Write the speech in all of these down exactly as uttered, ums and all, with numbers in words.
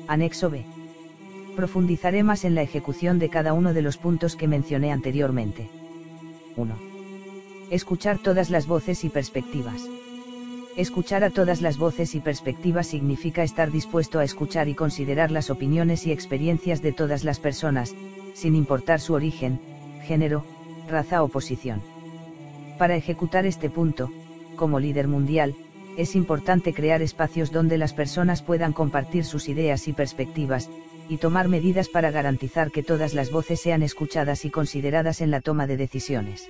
Anexo B. Profundizaré más en la ejecución de cada uno de los puntos que mencioné anteriormente. uno. Escuchar todas las voces y perspectivas. Escuchar a todas las voces y perspectivas significa estar dispuesto a escuchar y considerar las opiniones y experiencias de todas las personas, sin importar su origen, género, raza o posición. Para ejecutar este punto, como líder mundial, es importante crear espacios donde las personas puedan compartir sus ideas y perspectivas, y tomar medidas para garantizar que todas las voces sean escuchadas y consideradas en la toma de decisiones.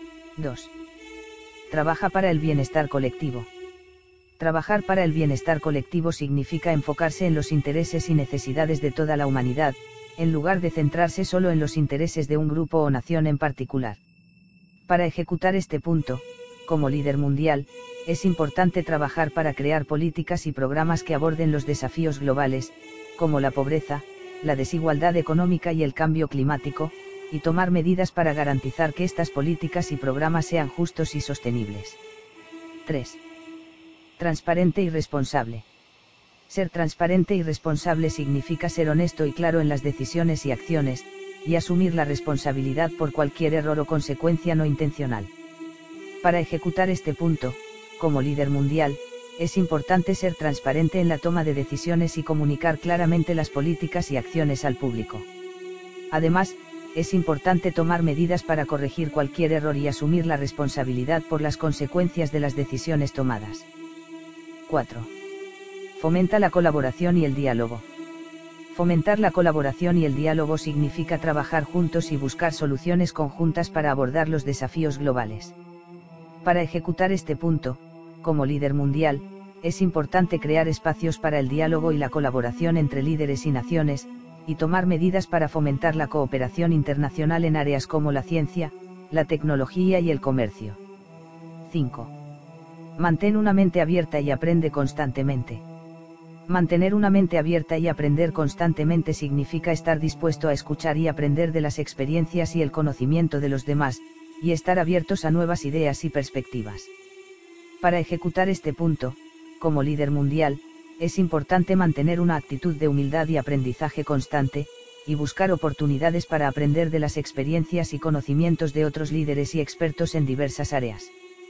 dos. Trabaja para el bienestar colectivo. Trabajar para el bienestar colectivo significa enfocarse en los intereses y necesidades de toda la humanidad, en lugar de centrarse solo en los intereses de un grupo o nación en particular. Para ejecutar este punto, como líder mundial, es importante trabajar para crear políticas y programas que aborden los desafíos globales, como la pobreza, la desigualdad económica y el cambio climático, y tomar medidas para garantizar que estas políticas y programas sean justos y sostenibles. tres. Transparente y responsable. Ser transparente y responsable significa ser honesto y claro en las decisiones y acciones, y asumir la responsabilidad por cualquier error o consecuencia no intencional. Para ejecutar este punto, como líder mundial, es importante ser transparente en la toma de decisiones y comunicar claramente las políticas y acciones al público. Además, es importante tomar medidas para corregir cualquier error y asumir la responsabilidad por las consecuencias de las decisiones tomadas. cuatro. Fomenta la colaboración y el diálogo. Fomentar la colaboración y el diálogo significa trabajar juntos y buscar soluciones conjuntas para abordar los desafíos globales. Para ejecutar este punto, como líder mundial, es importante crear espacios para el diálogo y la colaboración entre líderes y naciones, y tomar medidas para fomentar la cooperación internacional en áreas como la ciencia, la tecnología y el comercio. cinco. Mantén una mente abierta y aprende constantemente. Mantener una mente abierta y aprender constantemente significa estar dispuesto a escuchar y aprender de las experiencias y el conocimiento de los demás, y estar abiertos a nuevas ideas y perspectivas. Para ejecutar este punto, como líder mundial, es importante mantener una actitud de humildad y aprendizaje constante, y buscar oportunidades para aprender de las experiencias y conocimientos de otros líderes y expertos en diversas áreas.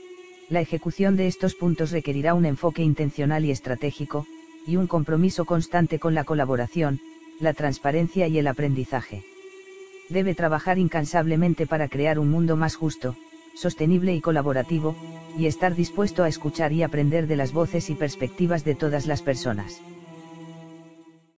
La ejecución de estos puntos requerirá un enfoque intencional y estratégico, y un compromiso constante con la colaboración, la transparencia y el aprendizaje. Debe trabajar incansablemente para crear un mundo más justo, sostenible y colaborativo, y estar dispuesto a escuchar y aprender de las voces y perspectivas de todas las personas.